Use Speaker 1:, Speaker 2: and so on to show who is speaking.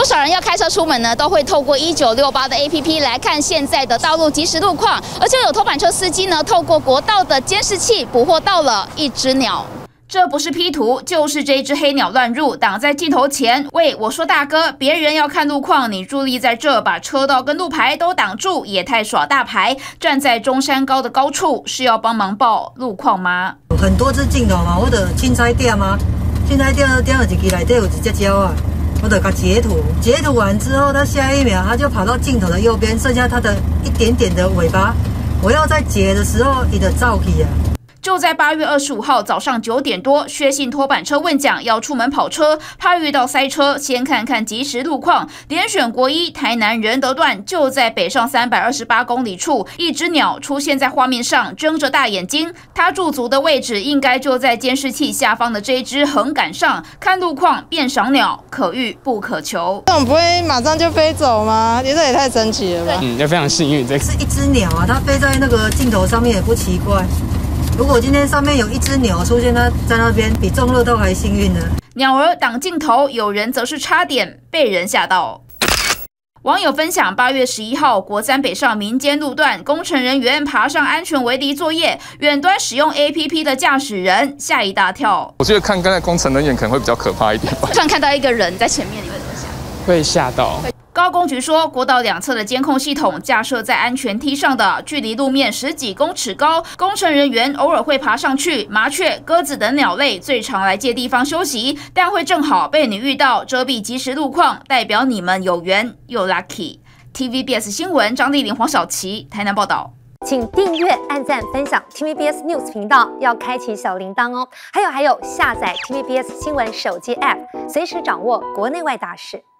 Speaker 1: 少人要开车出门呢，都会透过1968的 APP 来看现在的道路即时路况，而且有偷板车司机呢，透过国道的监视器捕获到了一只鸟。 这不是 P 图，就是这只黑鸟乱入，挡在镜头前。喂，我说大哥，别人要看路况，你伫立在这，把车道跟路牌都挡住，也太耍大牌。站在中山高的高处，是要帮忙报路况吗？
Speaker 2: 很多只镜头嘛，我的凊彩点啊，凊彩点到一支内底有一只鸟啊，我得给它截图，截图完之后，它下一秒它就跑到镜头的右边，剩下它的一点点的尾巴。我要在截的时候，它就走去啊。
Speaker 1: 就在8月25号早上9点多，薛姓拖板车问讲要出门跑车，怕遇到塞车，先看看即时路况。连选国一台南仁德段，就在北上328公里处，一只鸟出现在画面上，睁着大眼睛。它驻足的位置应该就在监视器下方的这一只横杆上。看路况变赏鸟，可遇不可求。
Speaker 3: 这种不会马上就飞走吗？这也太神奇了吧！
Speaker 4: 也非常幸运，这
Speaker 2: 是一只鸟啊，它飞在那个镜头上面也不奇怪。 如果今天上面有一只鸟出现，它在那边比中乐透还幸运呢。
Speaker 1: 鸟儿挡镜头，有人则是差点被人吓到。网友分享，8月11号，国3北上民间路段，工程人员爬上安全围篱作业，远端使用 APP 的驾驶人吓一大跳。
Speaker 4: 我觉得看刚才工程人员可能会比较可怕一点吧。
Speaker 1: 突然看到一个人在前面，你会怎么想？
Speaker 4: 会吓到。
Speaker 1: 高工局说，国道两侧的监控系统架设在安全梯上的，距离路面10几公尺高，工程人员偶尔会爬上去。麻雀、鸽子等鸟类最常来借地方休息，但会正好被你遇到，遮蔽即时路况，代表你们有缘又 lucky。TVBS 新闻张丽玲、黄小琪台南报道。
Speaker 5: 请订阅、按赞、分享 TVBS News 频道，要开启小铃铛哦。还有，下载 TVBS 新闻手机 App， 随时掌握国内外大事。